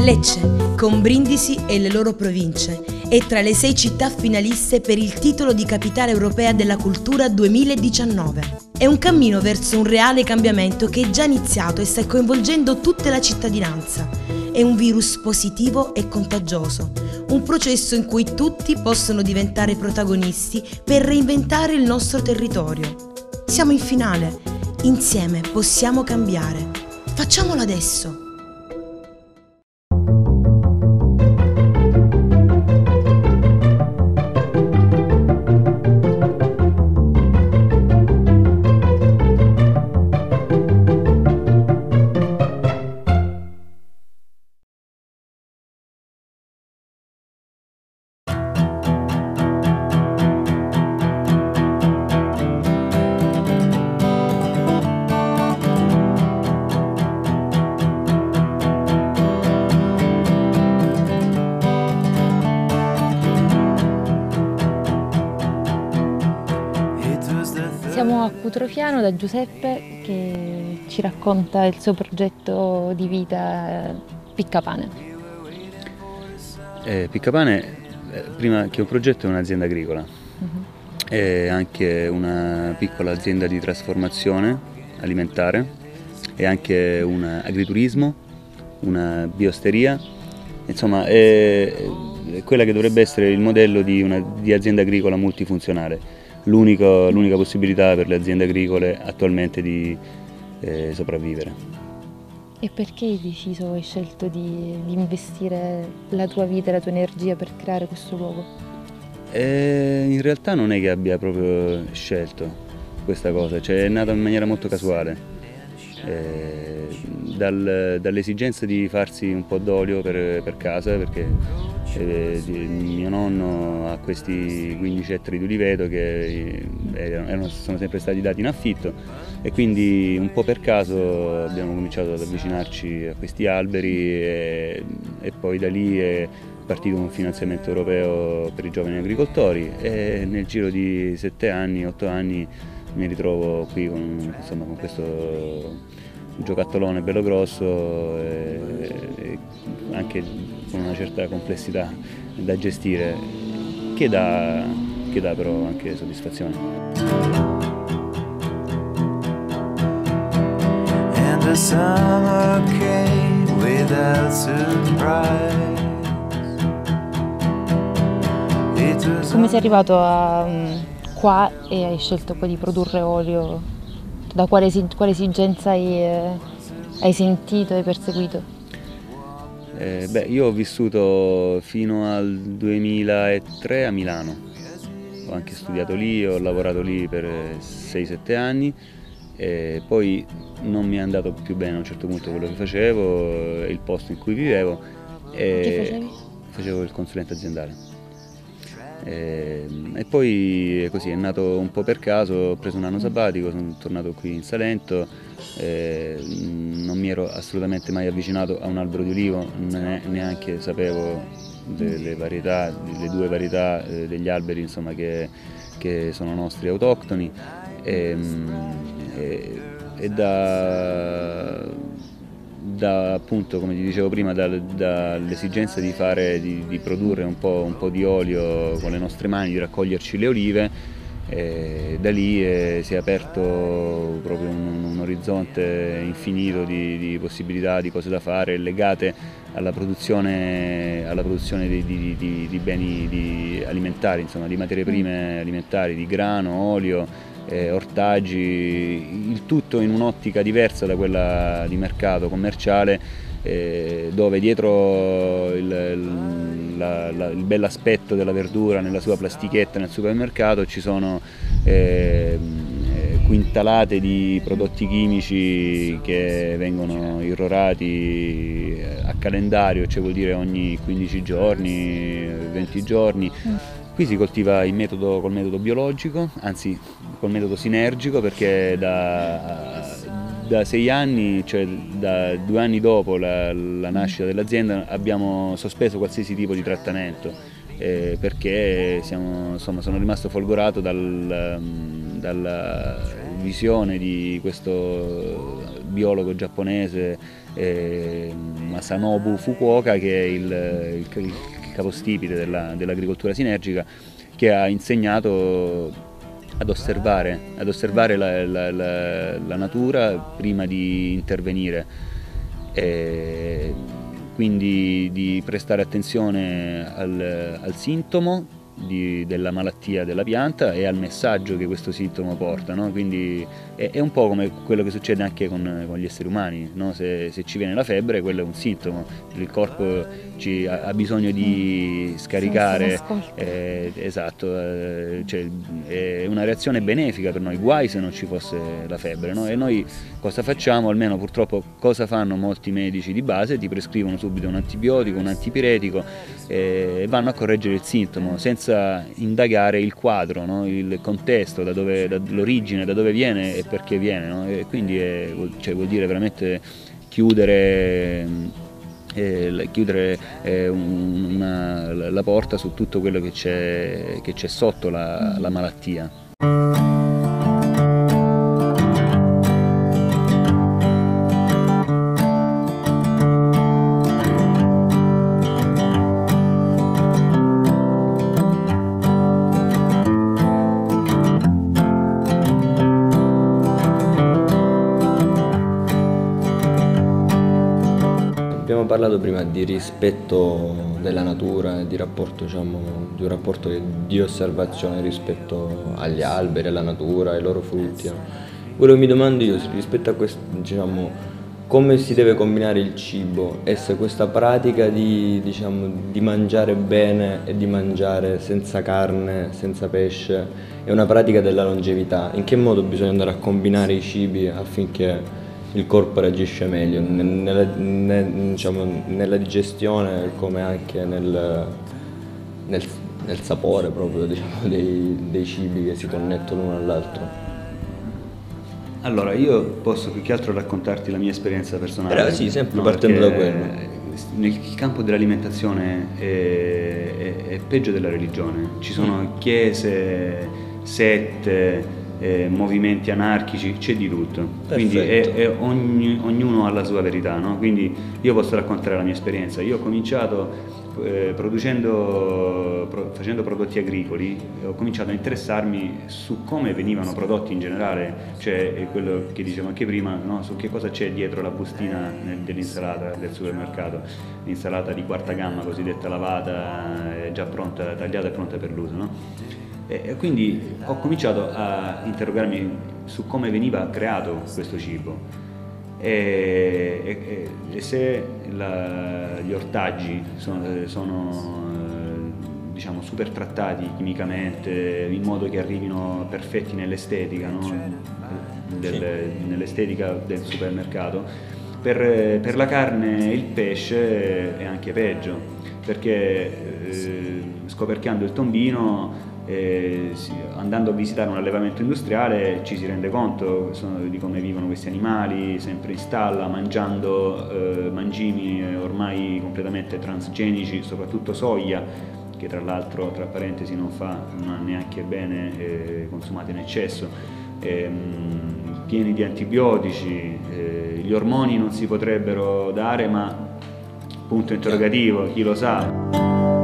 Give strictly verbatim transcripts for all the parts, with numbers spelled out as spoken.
Lecce, con Brindisi e le loro province, è tra le sei città finaliste per il titolo di Capitale Europea della Cultura duemiladiciannove. È un cammino verso un reale cambiamento che è già iniziato e sta coinvolgendo tutta la cittadinanza. È un virus positivo e contagioso, un processo in cui tutti possono diventare protagonisti per reinventare il nostro territorio. Siamo in finale, insieme possiamo cambiare. Facciamolo adesso! Siamo a Cutrofiano da Giuseppe che ci racconta il suo progetto di vita Piccapane. Eh, Piccapane, eh, prima che un progetto, è un'azienda agricola, uh-huh. È anche una piccola azienda di trasformazione alimentare, è anche un agriturismo, una biosteria, insomma è, è quella che dovrebbe essere il modello di, una, di azienda agricola multifunzionale. L'unica, l'unica possibilità per le aziende agricole attualmente di eh, sopravvivere. E perché hai deciso, hai scelto di, di investire la tua vita e la tua energia per creare questo luogo? Eh, in realtà non è che abbia proprio scelto questa cosa, cioè è nata in maniera molto casuale, eh, dal, dall'esigenza di farsi un po' d'olio per, per casa, perché Eh, mio nonno ha questi quindici ettari di uliveto che erano, sono sempre stati dati in affitto e quindi un po' per caso abbiamo cominciato ad avvicinarci a questi alberi e, e poi da lì è partito un finanziamento europeo per i giovani agricoltori e nel giro di sette anni, otto anni mi ritrovo qui con, insomma, con questo giocattolone bello grosso e, e anche con una certa complessità da gestire che dà, che dà però anche soddisfazione. And the summer came without surprise. Come sei arrivato a, qua e hai scelto poi di produrre olio? Da quale, quale esigenza hai, hai sentito e hai perseguito? Eh, beh, io ho vissuto fino al duemilatré a Milano, ho anche studiato lì, ho lavorato lì per sei sette anni e poi non mi è andato più bene a un certo punto quello che facevo, il posto in cui vivevo. E che facevi? Facevo il consulente aziendale. E, e poi così è nato un po' per caso, ho preso un anno sabbatico, sono tornato qui in Salento, eh, non mi ero assolutamente mai avvicinato a un albero di olivo, ne, neanche sapevo delle varietà, le due varietà eh, degli alberi insomma, che, che sono nostri autoctoni e, e, e da... da appunto, come ti dicevo prima, dall'esigenza di fare, di, di produrre un po', un po' di olio con le nostre mani, di raccoglierci le olive, e da lì eh, si è aperto proprio un, un orizzonte infinito di, di possibilità, di cose da fare legate alla produzione, alla produzione di, di, di, di beni di alimentari, insomma, di materie prime alimentari, di grano, olio, Eh, ortaggi, il tutto in un'ottica diversa da quella di mercato commerciale, eh, dove dietro il, il, la, la, il bell'aspetto della verdura nella sua plastichetta nel supermercato ci sono eh, quintalate di prodotti chimici che vengono irrorati a calendario, cioè vuol dire ogni quindici giorni, venti giorni. Qui si coltiva il metodo, col metodo biologico, anzi col metodo sinergico, perché da, da sei anni, cioè da due anni dopo la, la nascita dell'azienda, abbiamo sospeso qualsiasi tipo di trattamento, eh, perché siamo, insomma, sono rimasto folgorato dal, dalla visione di questo biologo giapponese, eh, Masanobu Fukuoka, che è il, il, il capostipite della, dell'agricoltura sinergica, che ha insegnato ad osservare, ad osservare la, la, la, la natura prima di intervenire, e quindi di prestare attenzione al, al sintomo Di, della malattia della pianta e al messaggio che questo sintomo porta, no? Quindi è, è un po' come quello che succede anche con, con gli esseri umani, no? se, se ci viene la febbre, quello è un sintomo, il corpo ci, ha, ha bisogno di scaricare, eh, esatto, eh, cioè, è una reazione benefica per noi, guai se non ci fosse la febbre, no? E noi cosa facciamo? Almeno purtroppo cosa fanno molti medici di base? Ti prescrivono subito un antibiotico, un antipiretico e eh, vanno a correggere il sintomo senza indagare il quadro, no? Il contesto, da dove, da, l'origine, da dove viene e perché viene, no? E quindi è, cioè, vuol dire veramente chiudere, eh, chiudere eh, una, la porta su tutto quello che c'è, che c'è sotto la, la malattia. Abbiamo parlato prima di rispetto della natura, di rapporto, diciamo, di un rapporto di osservazione rispetto agli alberi, alla natura, ai loro frutti. Quello che mi domando io rispetto a questo, diciamo, come si deve combinare il cibo e se questa pratica di, diciamo, di mangiare bene e di mangiare senza carne, senza pesce, è una pratica della longevità. In che modo bisogna andare a combinare i cibi affinché il corpo reagisce meglio nella, nella, diciamo, nella digestione come anche nel, nel, nel sapore proprio, diciamo, dei, dei cibi che si connettono l'uno all'altro. Allora, io posso più che altro raccontarti la mia esperienza personale. Però sì, sempre no, partendo da quello. Nel campo dell'alimentazione è, è, è peggio della religione. Ci sono mm. chiese, sette, Eh, movimenti anarchici, c'è di tutto. Perfetto. Quindi è, è ogni, ognuno ha la sua verità, no? Quindi io posso raccontare la mia esperienza. Io ho cominciato eh, producendo, pro, facendo prodotti agricoli, ho cominciato a interessarmi su come venivano prodotti in generale, cioè quello che dicevo anche prima, no? Su che cosa c'è dietro la bustina dell'insalata del supermercato, l'insalata di quarta gamma cosiddetta lavata, è già pronta, tagliata e pronta per l'uso, no? E quindi ho cominciato a interrogarmi su come veniva creato questo cibo e, e, e se la, gli ortaggi sono, sono diciamo, super trattati chimicamente in modo che arrivino perfetti nell'estetica, no? del, nell'estetica del supermercato. Per, per la carne e il pesce è anche peggio, perché eh, scoperchiando il tombino, Eh, sì, andando a visitare un allevamento industriale ci si rende conto sono, di come vivono questi animali, sempre in stalla, mangiando eh, mangimi ormai completamente transgenici, soprattutto soia, che tra l'altro, tra parentesi, non fa non neanche bene eh, consumata in eccesso, eh, pieni di antibiotici, eh, gli ormoni non si potrebbero dare, ma punto interrogativo, chi lo sa?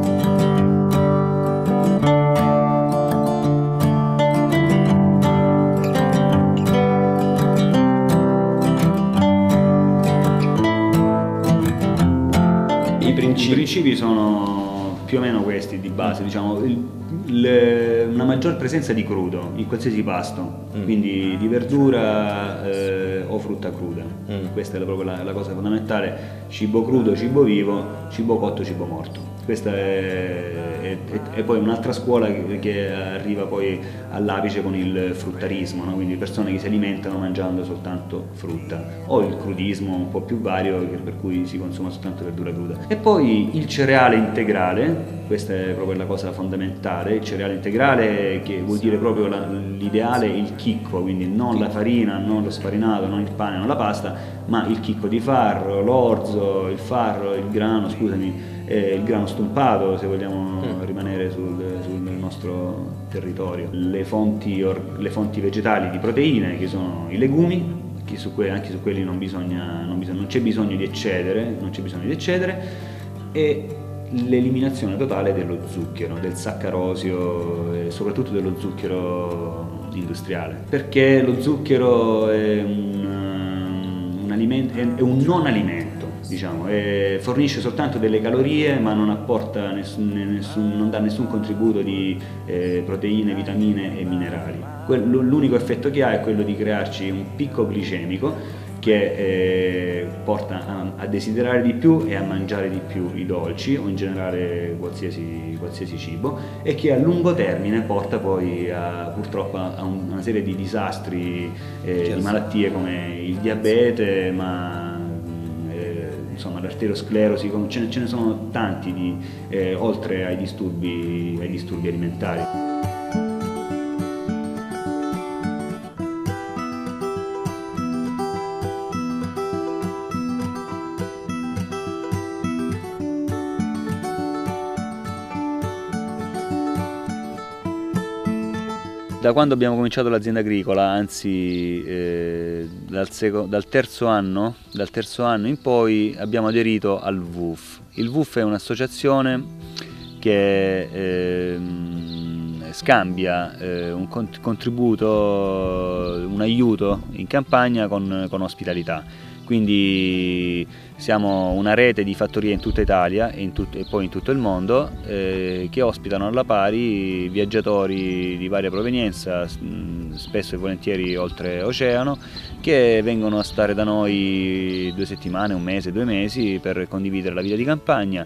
I principi. I principi sono più o meno questi di base, diciamo, il, le, una maggior presenza di crudo in qualsiasi pasto, mm. quindi di verdura eh, o frutta cruda, mm. questa è la, proprio la, la cosa fondamentale, cibo crudo, cibo vivo, cibo cotto, cibo morto. Questa è, è, è, è poi un'altra scuola che, che arriva poi all'apice con il fruttarismo, no? Quindi persone che si alimentano mangiando soltanto frutta, o il crudismo un po' più vario per cui si consuma soltanto verdura cruda. E poi il cereale integrale, questa è proprio la cosa fondamentale, il cereale integrale che vuol dire proprio la, l'ideale, il chicco, quindi non la farina, non lo sfarinato, non il pane, non la pasta, ma il chicco di farro, l'orzo, il farro, il grano, scusami, eh, il grano stumpato, se vogliamo mm. rimanere sul, sul nostro territorio. Le fonti, or, le fonti vegetali di proteine, che sono i legumi, su que anche su quelli non bisogna, non bisogna, non c'è bisogno di eccedere, non c'è bisogno di eccedere, e l'eliminazione totale dello zucchero, del saccarosio e soprattutto dello zucchero industriale, perché lo zucchero è un, un, alimento, è un non alimento, diciamo, e fornisce soltanto delle calorie ma non apporta nessun, nessun, non dà nessun contributo di eh, proteine, vitamine e minerali. L'unico effetto che ha è quello di crearci un picco glicemico che eh, porta a, a desiderare di più e a mangiare di più i dolci o in generale qualsiasi, qualsiasi cibo, e che a lungo termine porta poi a, purtroppo a una serie di disastri, eh, di malattie come il diabete, ma eh, insomma l'arteriosclerosi, ce ne, ce ne sono tanti di, eh, oltre ai disturbi, ai disturbi alimentari. Da quando abbiamo cominciato l'azienda agricola, anzi eh, dal, dal, terzo anno, dal terzo anno in poi abbiamo aderito al V U F. Il V U F è un'associazione che eh, scambia eh, un contributo, un aiuto in campagna con, con ospitalità. Quindi siamo una rete di fattorie in tutta Italia e, in tut e poi in tutto il mondo eh, che ospitano alla pari viaggiatori di varia provenienza, spesso e volentieri oltreoceano, che vengono a stare da noi due settimane, un mese, due mesi per condividere la vita di campagna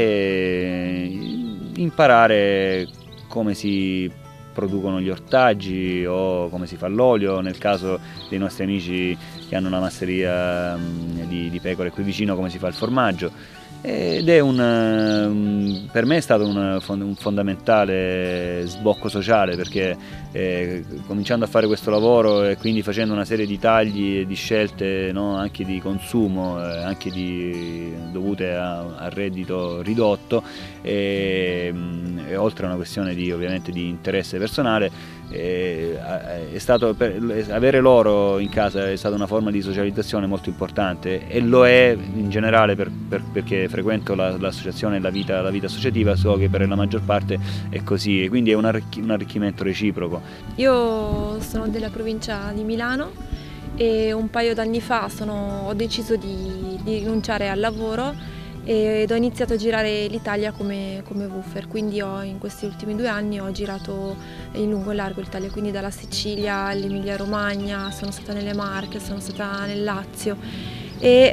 e imparare come si producono gli ortaggi o come si fa l'olio, nel caso dei nostri amici che hanno una masseria di, di pecore qui vicino, come si fa il formaggio. Ed è un, per me è stato un, un fondamentale sbocco sociale, perché eh, cominciando a fare questo lavoro e quindi facendo una serie di tagli e di scelte, no, anche di consumo, eh, anche di, dovute a, a reddito ridotto, e, e oltre a una questione di, ovviamente, di interesse personale, eh, è stato, per, avere loro in casa è stata una forma di socializzazione molto importante, e lo è in generale per, per, perché frequento l'associazione e la vita, la vita associativa, so che per la maggior parte è così, e quindi è un, arricch un arricchimento reciproco. Io sono della provincia di Milano e un paio d'anni fa sono, ho deciso di, di rinunciare al lavoro ed ho iniziato a girare l'Italia come, come woofer, quindi ho, in questi ultimi due anni ho girato in lungo e largo l'Italia, quindi dalla Sicilia all'Emilia Romagna, sono stata nelle Marche, sono stata nel Lazio e,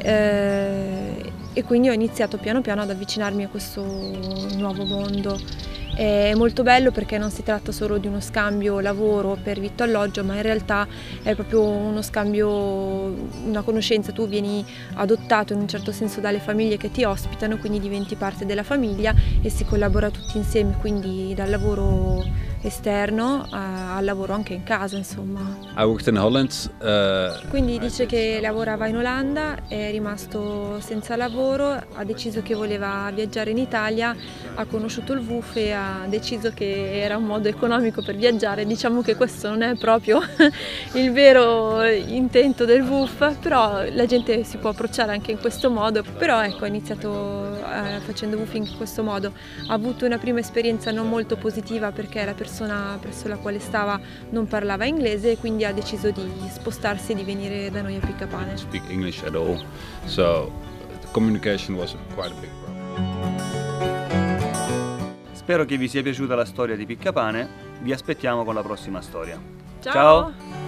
eh, e quindi ho iniziato piano piano ad avvicinarmi a questo nuovo mondo. È molto bello perché non si tratta solo di uno scambio lavoro per vitto e alloggio, ma in realtà è proprio uno scambio, una conoscenza. Tu vieni adottato in un certo senso dalle famiglie che ti ospitano, quindi diventi parte della famiglia e si collabora tutti insieme, quindi dal lavoro esterno al lavoro anche in casa, insomma. I worked in Holland. Uh, Quindi dice che lavorava in Olanda, è rimasto senza lavoro, ha deciso che voleva viaggiare in Italia, ha conosciuto il V U F e ha deciso che era un modo economico per viaggiare. Diciamo che questo non è proprio il vero intento del V U F, però la gente si può approcciare anche in questo modo. Però ecco, ha iniziato eh, facendo woofing in questo modo, ha avuto una prima esperienza non molto positiva perché la persona presso la quale stava non parlava inglese e quindi ha deciso di spostarsi e di venire da noi a Piccapane. Speak English at all, so the communication was quite a big problem. Spero che vi sia piaciuta la storia di Piccapane, vi aspettiamo con la prossima storia. Ciao! Ciao.